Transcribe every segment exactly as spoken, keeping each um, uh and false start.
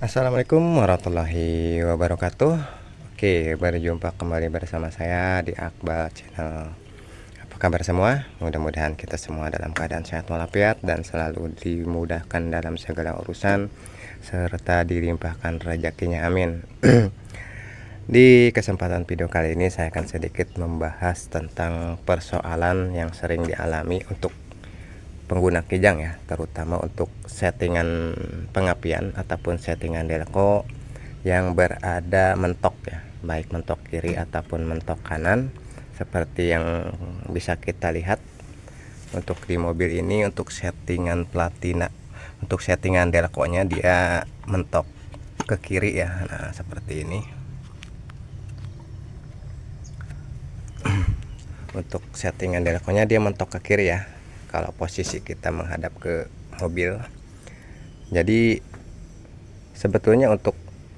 Assalamualaikum warahmatullahi wabarakatuh. Oke, berjumpa kembali bersama saya di Akbar Channel. Apa kabar semua? Mudah-mudahan kita semua dalam keadaan sehat walafiat dan selalu dimudahkan dalam segala urusan serta dilimpahkan rezekinya, amin. Di kesempatan video kali ini saya akan sedikit membahas tentang persoalan yang sering dialami untuk pengguna Kijang ya, terutama untuk settingan pengapian ataupun settingan delco yang berada mentok ya, baik mentok kiri ataupun mentok kanan, seperti yang bisa kita lihat untuk di mobil ini. Untuk settingan platina, untuk settingan delco nya dia mentok ke kiri ya. Nah seperti ini. Untuk settingan delco nya dia mentok ke kiri ya, kalau posisi kita menghadap ke mobil. Jadi sebetulnya untuk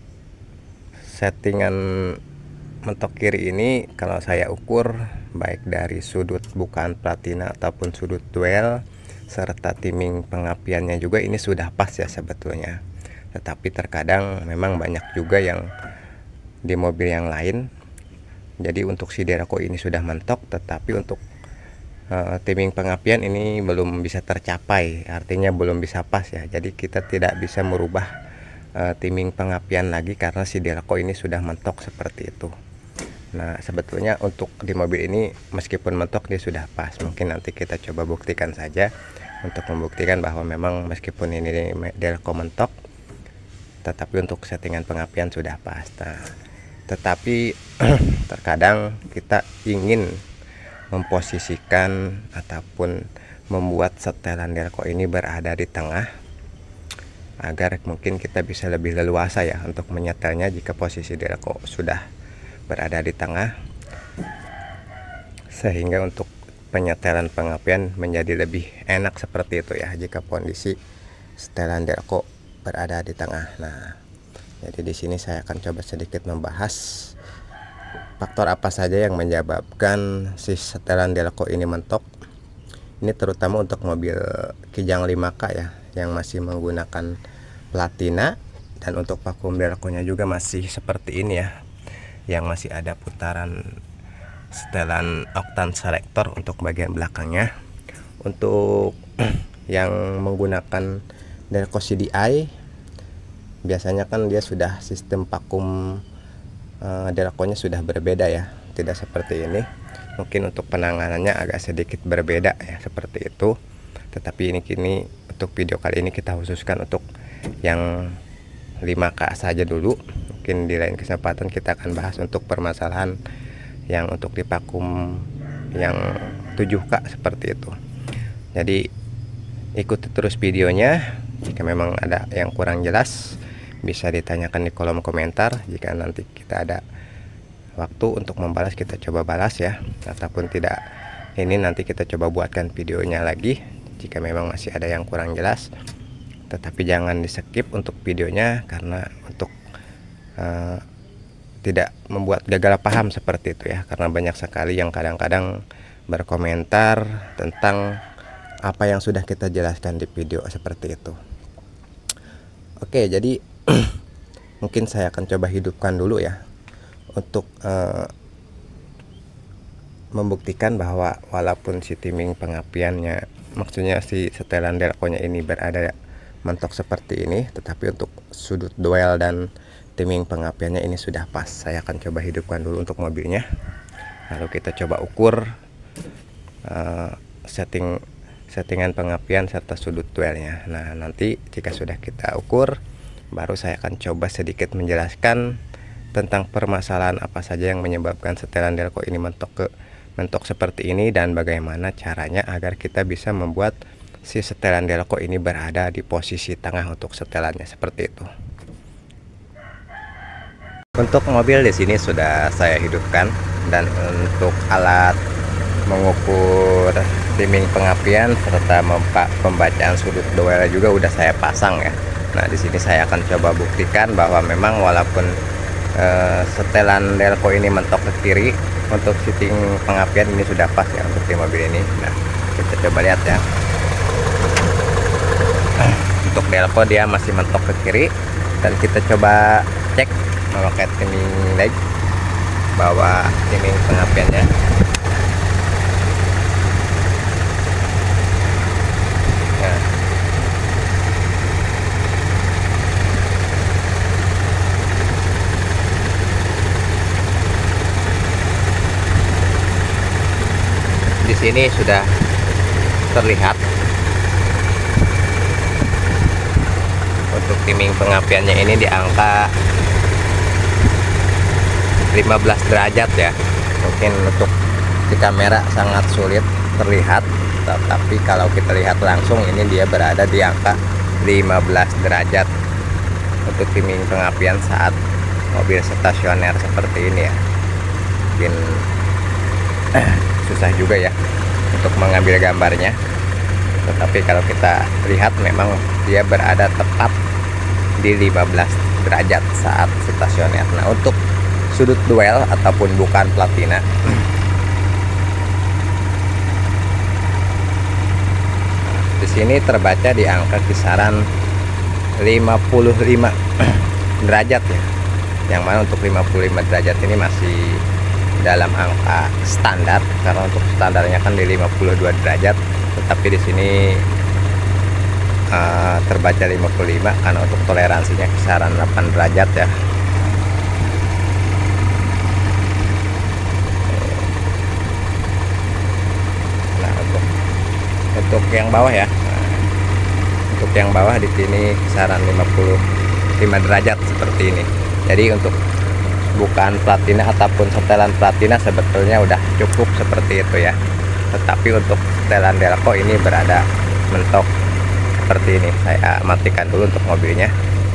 settingan mentok kiri ini kalau saya ukur baik dari sudut bukaan platina ataupun sudut duel serta timing pengapiannya juga ini sudah pas ya sebetulnya. Tetapi terkadang memang banyak juga yang di mobil yang lain, jadi untuk si delco ini sudah mentok tetapi untuk Uh, timing pengapian ini belum bisa tercapai, artinya belum bisa pas ya. Jadi kita tidak bisa merubah uh, timing pengapian lagi karena si delco ini sudah mentok seperti itu. Nah sebetulnya untuk di mobil ini meskipun mentok dia sudah pas. Mungkin nanti kita coba buktikan saja untuk membuktikan bahwa memang meskipun ini delco mentok tetapi untuk settingan pengapian sudah pas. Nah, tetapi terkadang kita ingin memposisikan ataupun membuat setelan delco ini berada di tengah agar mungkin kita bisa lebih leluasa ya untuk menyetelnya jika posisi delco sudah berada di tengah, sehingga untuk penyetelan pengapian menjadi lebih enak seperti itu ya jika kondisi setelan delco berada di tengah. Nah, jadi di sini saya akan coba sedikit membahas faktor apa saja yang menyebabkan si setelan delco ini mentok. Ini terutama untuk mobil Kijang lima K ya, yang masih menggunakan platina, dan untuk vakum delco nya juga masih seperti ini ya, yang masih ada putaran setelan oktan selector untuk bagian belakangnya. Untuk yang menggunakan delco C D I biasanya kan dia sudah sistem vakum Uh, delco nya sudah berbeda ya, tidak seperti ini. Mungkin untuk penanganannya agak sedikit berbeda ya, seperti itu. Tetapi ini kini untuk video kali ini kita khususkan untuk yang lima K saja dulu. Mungkin di lain kesempatan kita akan bahas untuk permasalahan yang untuk di vakum yang tujuh K seperti itu. Jadi ikuti terus videonya. Jika memang ada yang kurang jelas bisa ditanyakan di kolom komentar. Jika nanti kita ada waktu untuk membalas, kita coba balas ya, ataupun tidak ini nanti kita coba buatkan videonya lagi jika memang masih ada yang kurang jelas. Tetapi jangan di skip untuk videonya karena untuk uh, tidak membuat gagal paham seperti itu ya, karena banyak sekali yang kadang-kadang berkomentar tentang apa yang sudah kita jelaskan di video seperti itu. Oke, jadi mungkin saya akan coba hidupkan dulu ya untuk uh, membuktikan bahwa walaupun si timing pengapiannya, maksudnya si setelan delco nya ini berada mentok seperti ini, tetapi untuk sudut duel dan timing pengapiannya ini sudah pas. Saya akan coba hidupkan dulu untuk mobilnya, lalu kita coba ukur uh, setting settingan pengapian serta sudut duelnya. Nah nanti jika sudah kita ukur, baru saya akan coba sedikit menjelaskan tentang permasalahan apa saja yang menyebabkan setelan delco ini mentok ke mentok seperti ini, dan bagaimana caranya agar kita bisa membuat si setelan delco ini berada di posisi tengah untuk setelannya seperti itu. Untuk mobil di sini sudah saya hidupkan, dan untuk alat mengukur timing pengapian serta pembacaan sudut duel juga udah saya pasang ya. Nah di sini saya akan coba buktikan bahwa memang walaupun uh, setelan delco ini mentok ke kiri, untuk setting pengapian ini sudah pas ya untuk di mobil ini. Nah kita coba lihat ya. Untuk delco dia masih mentok ke kiri, dan kita coba cek memakai timing leg, bawa timing pengapiannya. Nah, di sini sudah terlihat untuk timing pengapiannya ini di angka lima belas derajat ya. Mungkin untuk di kamera sangat sulit terlihat, tetapi kalau kita lihat langsung ini dia berada di angka lima belas derajat untuk timing pengapian saat mobil stasioner seperti ini ya. Mungkin susah juga ya untuk mengambil gambarnya, tetapi kalau kita lihat memang dia berada tepat di lima belas derajat saat stasioner. Nah, untuk sudut duel ataupun bukan platina, di sini terbaca di angka kisaran lima puluh lima derajat ya. Yang mana untuk lima puluh lima derajat ini masih dalam angka standar, karena untuk standarnya kan di lima puluh dua derajat, tetapi di sini uh, terbaca lima puluh lima karena untuk toleransinya kisaran delapan derajat ya. Nah, untuk untuk yang bawah ya, nah, untuk yang bawah di sini kisaran lima puluh lima derajat seperti ini. Jadi untuk bukan platina ataupun setelan platina sebetulnya udah cukup seperti itu ya, tetapi untuk setelan Delco ini berada mentok seperti ini. Saya matikan dulu untuk mobilnya.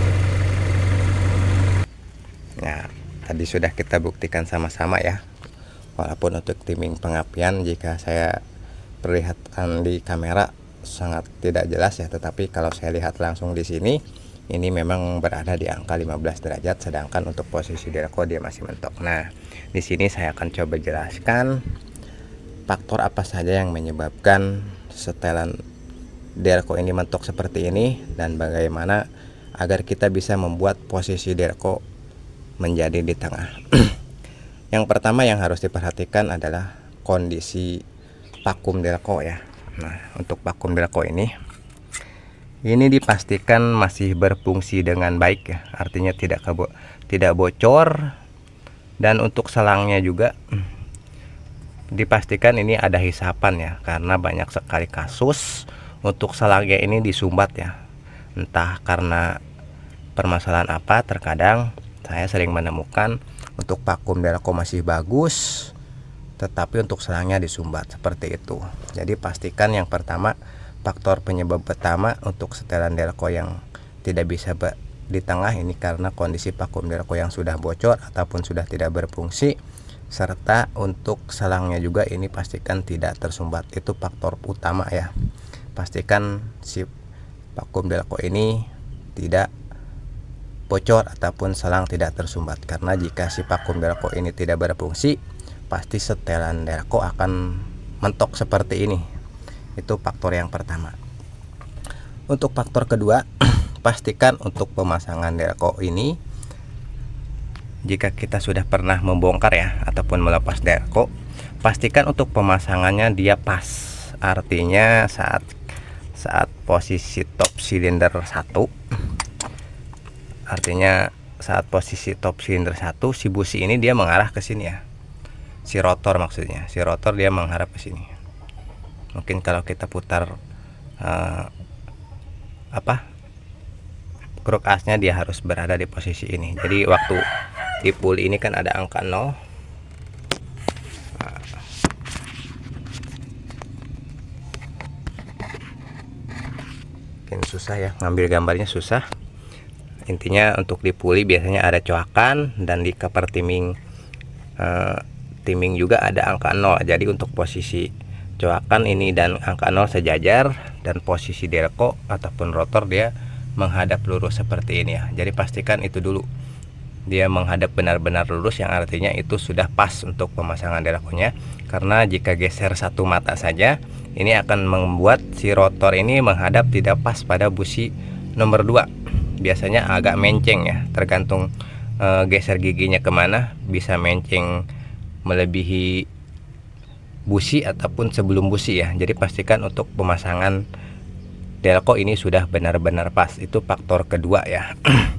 Nah, tadi sudah kita buktikan sama-sama ya, walaupun untuk timing pengapian jika saya perlihatkan di kamera sangat tidak jelas ya, tetapi kalau saya lihat langsung di sini ini memang berada di angka lima belas derajat, sedangkan untuk posisi Delco dia masih mentok. Nah, di sini saya akan coba jelaskan faktor apa saja yang menyebabkan setelan Delco ini mentok seperti ini, dan bagaimana agar kita bisa membuat posisi Delco menjadi di tengah. Yang pertama yang harus diperhatikan adalah kondisi vakum Delco ya. Nah, untuk vakum Delco ini ini dipastikan masih berfungsi dengan baik ya, artinya tidak kebo tidak bocor, dan untuk selangnya juga dipastikan ini ada hisapan ya, karena banyak sekali kasus untuk selangnya ini disumbat ya, entah karena permasalahan apa. Terkadang saya sering menemukan untuk vakum Delco masih bagus, tetapi untuk selangnya disumbat seperti itu. Jadi pastikan yang pertama, faktor penyebab pertama untuk setelan Delco yang tidak bisa di tengah ini karena kondisi vakum Delco yang sudah bocor ataupun sudah tidak berfungsi, serta untuk selangnya juga ini pastikan tidak tersumbat. Itu faktor utama ya. Pastikan si vakum Delco ini tidak bocor ataupun selang tidak tersumbat, karena jika si vakum Delco ini tidak berfungsi, pasti setelan Delco akan mentok seperti ini. Itu faktor yang pertama. Untuk faktor kedua, pastikan untuk pemasangan Delco ini, jika kita sudah pernah membongkar ya ataupun melepas Delco, pastikan untuk pemasangannya dia pas. Artinya saat saat posisi top silinder satu, artinya saat posisi top silinder satu, si busi ini dia mengarah ke sini ya. Si rotor maksudnya, si rotor dia menghadap ke sini. Mungkin kalau kita putar uh, apa kruk asnya, dia harus berada di posisi ini. Jadi waktu di puli ini kan ada angka nol. Nah, mungkin susah ya ngambil gambarnya, susah. Intinya untuk di puli biasanya ada coakan, dan di cover timing uh, timing juga ada angka nol. Jadi untuk posisi coakan ini dan angka nol sejajar, dan posisi Delco ataupun rotor dia menghadap lurus seperti ini ya. Jadi pastikan itu dulu, dia menghadap benar-benar lurus, yang artinya itu sudah pas untuk pemasangan Delco-nya. Karena jika geser satu mata saja, ini akan membuat si rotor ini menghadap tidak pas pada busi nomor dua. biasanya agak menceng ya, tergantung e, geser giginya kemana, bisa menceng melebihi busi ataupun sebelum busi ya. Jadi pastikan untuk pemasangan delco ini sudah benar-benar pas. Itu faktor kedua ya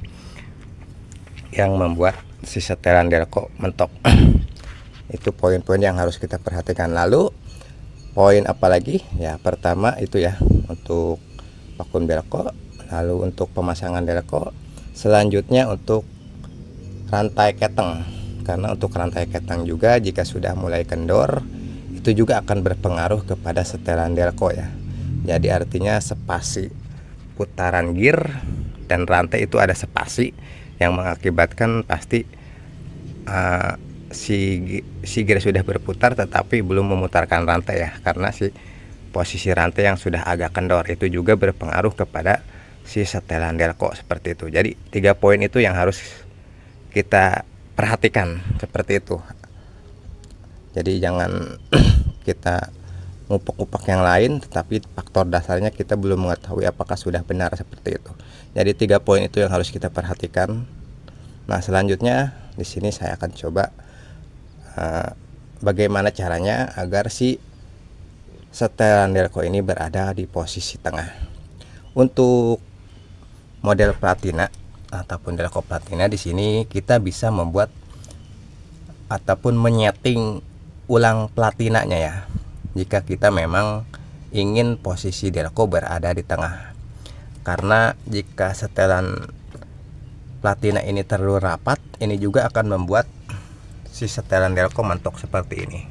yang membuat si setelan delco mentok. Itu poin-poin yang harus kita perhatikan. Lalu poin apa lagi ya? Pertama itu ya untuk vakum delco, lalu untuk pemasangan delco, selanjutnya untuk rantai keteng. Karena untuk rantai keteng juga jika sudah mulai kendor, itu juga akan berpengaruh kepada setelan delco ya. Jadi artinya spasi putaran gear dan rantai itu ada spasi yang mengakibatkan pasti uh, si si gear sudah berputar tetapi belum memutarkan rantai ya, karena si posisi rantai yang sudah agak kendor itu juga berpengaruh kepada si setelan delco seperti itu. Jadi tiga poin itu yang harus kita perhatikan seperti itu. Jadi jangan kita ngupak-ngupak yang lain tetapi faktor dasarnya kita belum mengetahui apakah sudah benar seperti itu. Jadi tiga poin itu yang harus kita perhatikan. Nah selanjutnya di sini saya akan coba uh, bagaimana caranya agar si setelan delco ini berada di posisi tengah. Untuk model platina ataupun delco platina, di sini kita bisa membuat ataupun menyeting ulang platinanya ya, jika kita memang ingin posisi delco berada di tengah. Karena jika setelan platina ini terlalu rapat, ini juga akan membuat si setelan delco mentok seperti ini.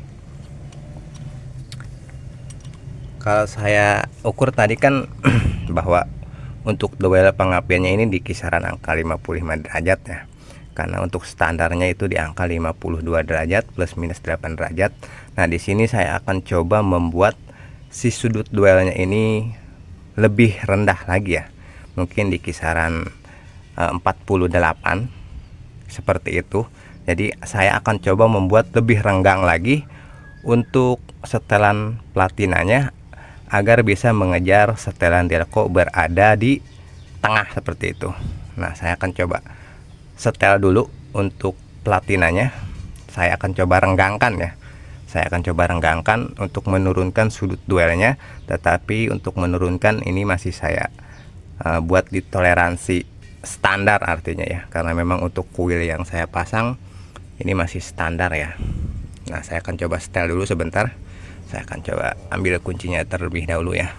Kalau saya ukur tadi kan bahwa untuk duel pengapiannya ini di kisaran angka lima puluh lima derajat ya. Karena untuk standarnya itu di angka lima puluh dua derajat plus minus delapan derajat. Nah, di sini saya akan coba membuat si sudut duelnya ini lebih rendah lagi ya. Mungkin di kisaran uh, empat puluh delapan seperti itu. Jadi saya akan coba membuat lebih renggang lagi untuk setelan platinanya agar bisa mengejar setelan delco berada di tengah seperti itu. Nah, saya akan coba setel dulu untuk platinanya. Saya akan coba renggangkan ya. Saya akan coba renggangkan untuk menurunkan sudut duelnya, tetapi untuk menurunkan ini masih saya uh, buat di toleransi standar artinya ya, karena memang untuk kuil yang saya pasang ini masih standar ya. Nah, saya akan coba setel dulu sebentar. Saya akan coba ambil kuncinya terlebih dahulu ya.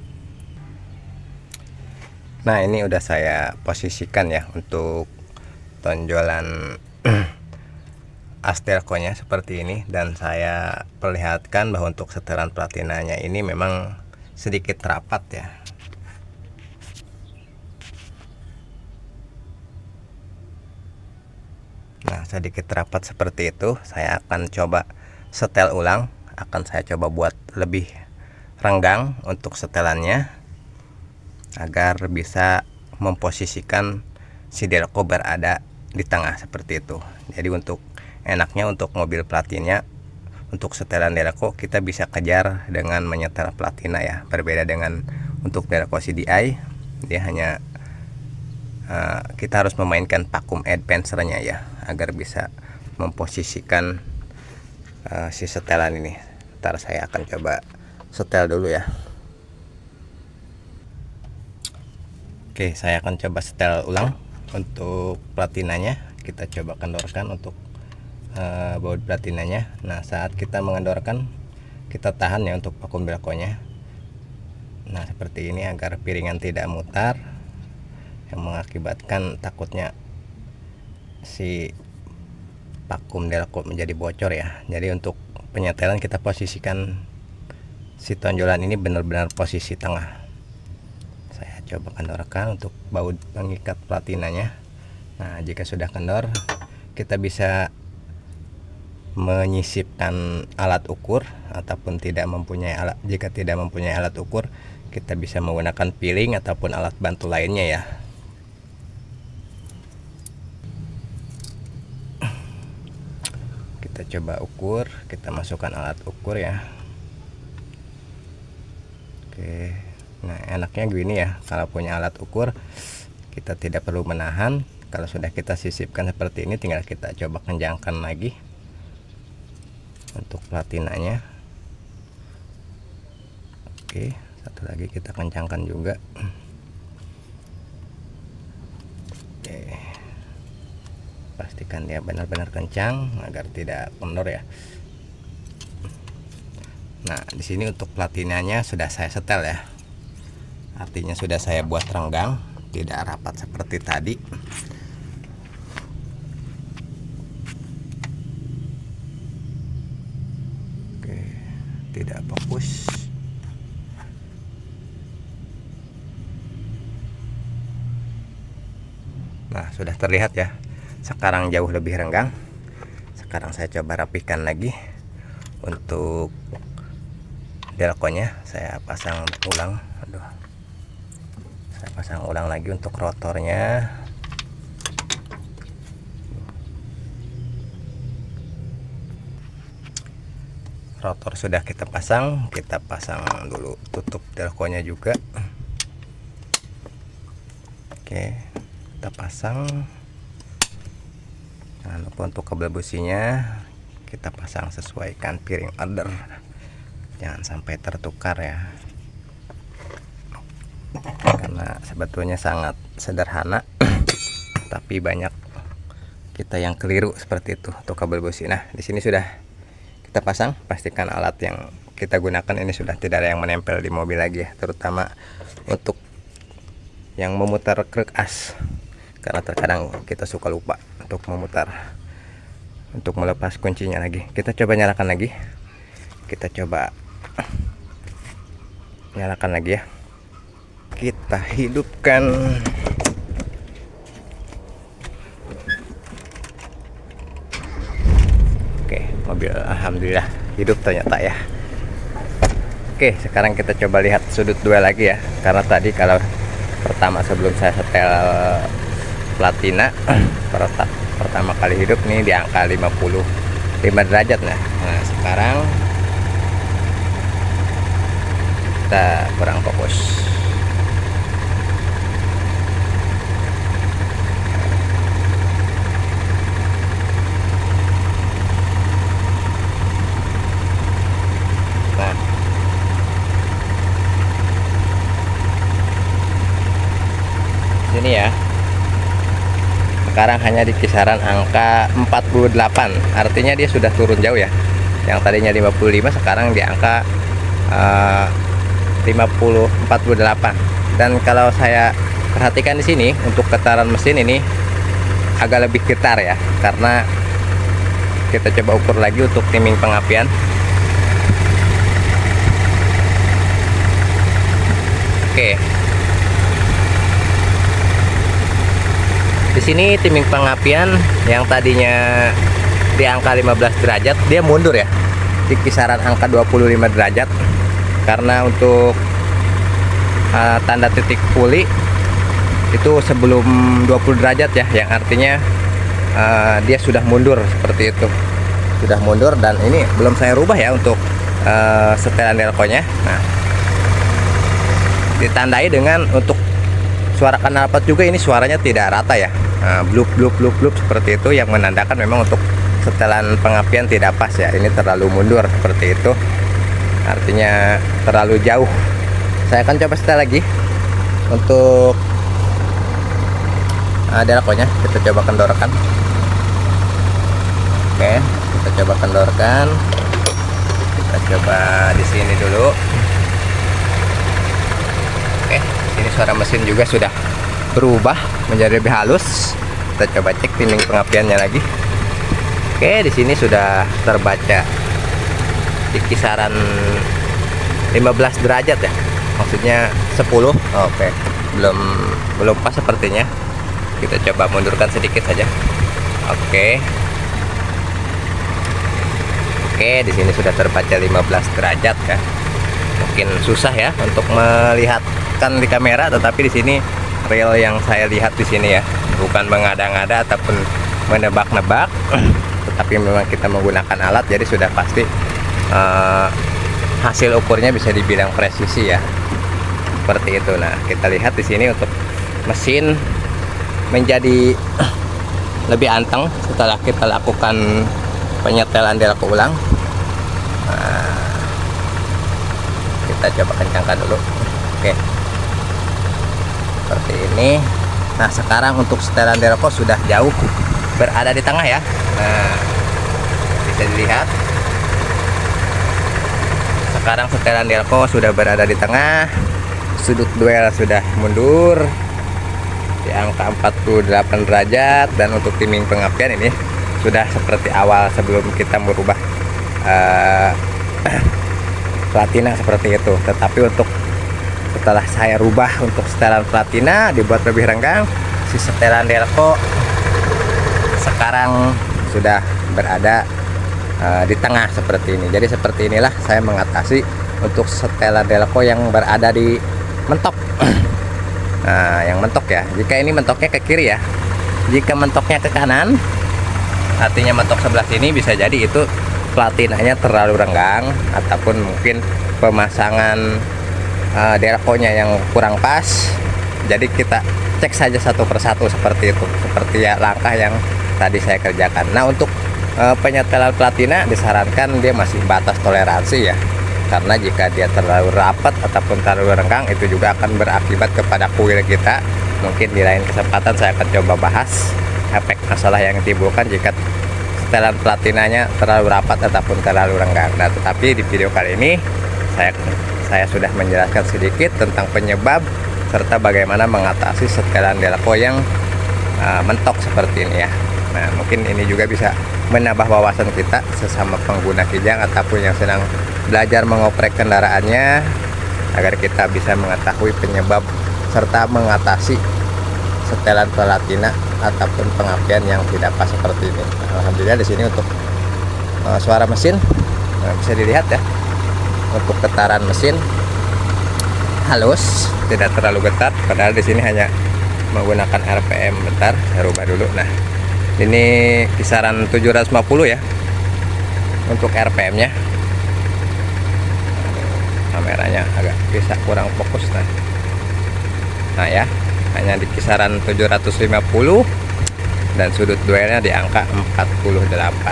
Nah, ini udah saya posisikan ya untuk tonjolan as delco-nya seperti ini, dan saya perlihatkan bahwa untuk setelan platinanya ini memang sedikit rapat ya. Nah, sedikit rapat seperti itu. Saya akan coba setel ulang, akan saya coba buat lebih renggang untuk setelannya agar bisa memposisikan si delco berada di tengah seperti itu. Jadi untuk enaknya untuk mobil platinnya, untuk setelan delco kita bisa kejar dengan menyetel platina ya. Berbeda dengan untuk delco C D I, dia hanya uh, kita harus memainkan vacuum advancer-nya ya, agar bisa memposisikan uh, si setelan ini. Ntar saya akan coba setel dulu ya. Oke, saya akan coba setel ulang untuk platinanya. Kita coba kendorkan untuk uh, baut platinanya. Nah, saat kita mengendorkan, kita tahan ya untuk vacuum delco-nya. Nah, seperti ini agar piringan tidak mutar, yang mengakibatkan takutnya si vacuum delco menjadi bocor ya. Jadi untuk penyetelan kita posisikan si tonjolan ini benar-benar posisi tengah. Saya coba kendorkan untuk baut pengikat platinanya. Nah, jika sudah kendor, kita bisa menyisipkan alat ukur ataupun tidak mempunyai alat. Jika tidak mempunyai alat ukur, kita bisa menggunakan piring ataupun alat bantu lainnya ya. Kita coba ukur, kita masukkan alat ukur ya. Oke, nah enaknya gini ya, kalau punya alat ukur Kita tidak perlu menahan. Kalau sudah kita sisipkan seperti ini, tinggal kita coba kencangkan lagi untuk platinanya. Oke, satu lagi kita kencangkan juga. Oke, pastikan dia benar-benar kencang agar tidak kendor ya. Nah, di sini untuk platinanya sudah saya setel ya, artinya sudah saya buat renggang, tidak rapat seperti tadi. Oke, tidak fokus. Nah, sudah terlihat ya, sekarang jauh lebih renggang. Sekarang saya coba rapikan lagi. Untuk delconya saya pasang ulang. Aduh, saya pasang ulang lagi untuk rotornya. Rotor sudah kita pasang, kita pasang dulu tutup delconya juga. Oke, kita pasang. Jangan lupa untuk kabel businya kita pasang sesuaikan piring order, jangan sampai tertukar ya, karena sebetulnya sangat sederhana tapi banyak kita yang keliru seperti itu untuk kabel busi. Nah, di sini sudah kita pasang. Pastikan alat yang kita gunakan ini sudah tidak ada yang menempel di mobil lagi ya, terutama untuk yang memutar krek as, karena terkadang kita suka lupa untuk memutar, untuk melepas kuncinya lagi. Kita coba nyalakan lagi, kita coba nyalakan lagi ya, kita hidupkan. Oke, mobil alhamdulillah hidup ternyata ya. Oke, sekarang kita coba lihat sudut dua lagi ya, karena tadi kalau pertama sebelum saya setel platina pertama kali hidup nih di angka lima puluh lima derajat. Nah, nah sekarang kita kurang fokus. Nah, sini ya, sekarang hanya di kisaran angka empat puluh delapan, artinya dia sudah turun jauh ya. Yang tadinya lima puluh lima sekarang di angka uh, lima puluh empat puluh delapan. Dan kalau saya perhatikan di sini untuk getaran mesin ini agak lebih getar ya, karena kita coba ukur lagi untuk timing pengapian. Oke, di sini timing pengapian yang tadinya di angka lima belas derajat, dia mundur ya di kisaran angka dua puluh lima derajat, karena untuk uh, tanda titik puli itu sebelum dua puluh derajat ya, yang artinya uh, dia sudah mundur seperti itu, sudah mundur. Dan ini belum saya rubah ya untuk uh, setelan delconya. Nah, ditandai dengan untuk suara knalpot juga, ini suaranya tidak rata ya, nah, blup blup blup blup seperti itu, yang menandakan memang untuk setelan pengapian tidak pas ya. Ini terlalu mundur seperti itu, artinya terlalu jauh. Saya akan coba setel lagi untuk uh, delconya. Kita coba kendorkan. Oke, kita coba kendorkan. Kita coba di sini dulu. Oke, ini suara mesin juga sudah berubah menjadi lebih halus. Kita coba cek timing pengapiannya lagi. Oke, di sini sudah terbaca di kisaran lima belas derajat ya, maksudnya sepuluh. Oke, belum belum pas sepertinya. Kita coba mundurkan sedikit saja. Oke, oke, di sini sudah terbaca lima belas derajat ya. Mungkin susah ya untuk melihat kan di kamera, tetapi di sini real yang saya lihat di sini ya, bukan mengada-ngada ataupun menebak-nebak, tetapi memang kita menggunakan alat, jadi sudah pasti uh, hasil ukurnya bisa dibilang presisi ya, seperti itu. Nah, kita lihat di sini untuk mesin menjadi lebih anteng setelah kita lakukan penyetelan delco ulang. Nah, kita coba kencangkan dulu. Oke, seperti ini. Nah, sekarang untuk setelan delco sudah jauh berada di tengah ya. Nah, bisa dilihat sekarang setelan delco sudah berada di tengah, sudut duel sudah mundur di angka empat puluh delapan derajat, dan untuk timing pengapian ini sudah seperti awal sebelum kita merubah uh, platina seperti itu. Tetapi untuk setelah saya rubah untuk setelan platina dibuat lebih renggang, si setelan delco sekarang sudah berada uh, di tengah seperti ini. Jadi seperti inilah saya mengatasi untuk setelan delco yang berada di mentok. Nah, yang mentok ya, jika ini mentoknya ke kiri ya, jika mentoknya ke kanan, artinya mentok sebelah sini, bisa jadi itu platinanya terlalu renggang ataupun mungkin pemasangan uh, delconya yang kurang pas. Jadi kita cek saja satu persatu seperti itu, seperti ya langkah yang tadi saya kerjakan. Nah, untuk uh, penyetelan platina disarankan dia masih batas toleransi ya, karena jika dia terlalu rapat ataupun terlalu renggang itu juga akan berakibat kepada kuil kita. Mungkin di lain kesempatan saya akan coba bahas efek masalah yang ditimbulkan jika setelan platinanya terlalu rapat ataupun terlalu renggang. Nah, tetapi di video kali ini saya saya sudah menjelaskan sedikit tentang penyebab serta bagaimana mengatasi setelan delco yang uh, mentok seperti ini ya. Nah, mungkin ini juga bisa menambah wawasan kita sesama pengguna kijang ataupun yang sedang belajar mengoprek kendaraannya, agar kita bisa mengetahui penyebab serta mengatasi setelan platina ataupun pengapian yang tidak pas seperti ini. Nah, alhamdulillah di sini untuk uh, suara mesin nah, bisa dilihat ya, untuk getaran mesin halus, tidak terlalu getar, padahal di sini hanya menggunakan R P M. Bentar, saya rubah dulu. Nah, ini kisaran tujuh ratus lima puluh ya untuk R P M nya. Kameranya agak bisa kurang fokus. Nah, nah ya, hanya di kisaran tujuh ratus lima puluh dan sudut duelnya di angka empat puluh delapan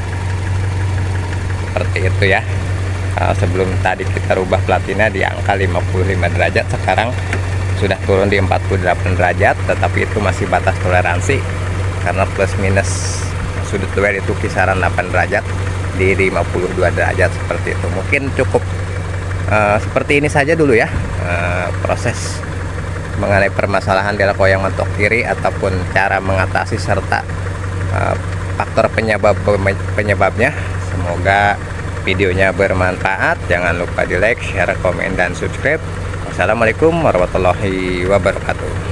seperti itu ya. Kalau sebelum tadi kita rubah platina di angka lima puluh lima derajat, sekarang sudah turun di empat puluh delapan derajat, tetapi itu masih batas toleransi karena plus minus sudut duel itu kisaran delapan derajat di lima puluh dua derajat seperti itu. Mungkin cukup uh, seperti ini saja dulu ya, uh, proses mengenai permasalahan delco yang mentok kiri ataupun cara mengatasi serta uh, faktor penyebab penyebabnya. Semoga videonya bermanfaat. Jangan lupa di like, share, komen, dan subscribe. Wassalamualaikum warahmatullahi wabarakatuh.